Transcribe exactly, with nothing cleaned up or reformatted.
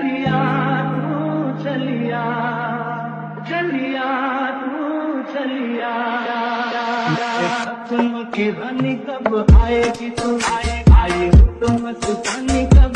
चलिया तू चलिया चलिया तू चलिया सपनों की रानी कब आएगी तू आए आई तो मस्तानी कब